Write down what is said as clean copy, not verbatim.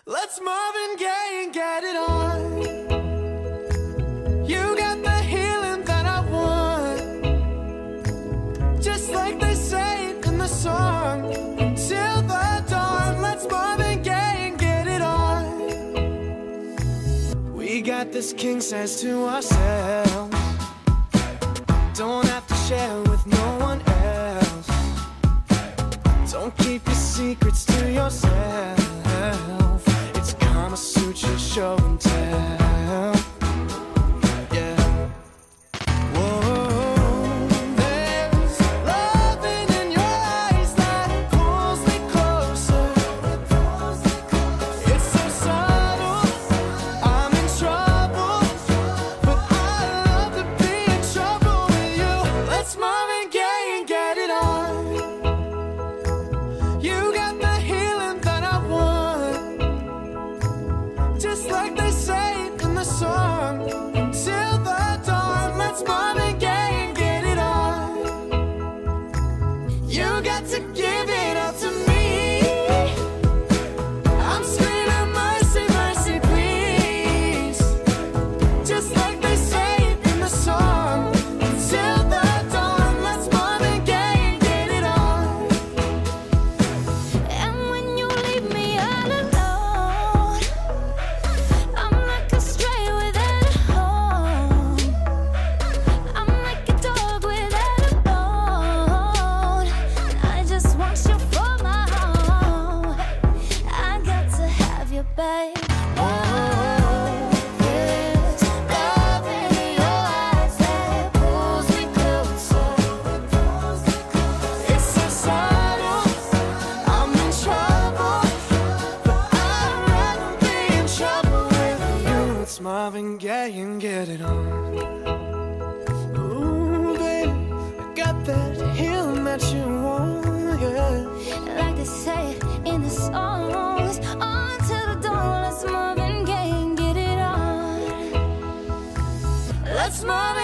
Let's Marvin Gaye and get it on. You got the healing that I want, just like they say in the song. Till the dawn, let's Marvin Gaye and get it on. We got this king size to ourselves, don't have to share with no one else. Don't keep your secrets to yourself. It's Kama Sutra show and tell. Yeah. Whoa, there's loving in your eyes that pulls me closer. It's so subtle, I'm in trouble, but I love to be in trouble with you. Let's Marvin Gaye and get it on. You got the healing that I want, just like they say in the song. Till the dawn, let's Marvin Gaye and get it on. You got to give it up to me. I'm screaming mercy, mercy, please, just like they say in the song. Till the dawn, let's Marvin Gaye and get it on. And when you leave me all alone, I'm like a stray without a home. I'm like a dog without a bone. I just want you for my own. I got to have you, babe. Oh, there's loving in your eyes that pulls me closer. It's so subtle, I'm in trouble, but I'd rather be in trouble with you. It's Marvin Gaye and get it on. Ooh, baby, I got that healing that you want, yeah. Like they say in the songs, on till the dawn, let's Marvin Gaye and get it on. Let's Marvin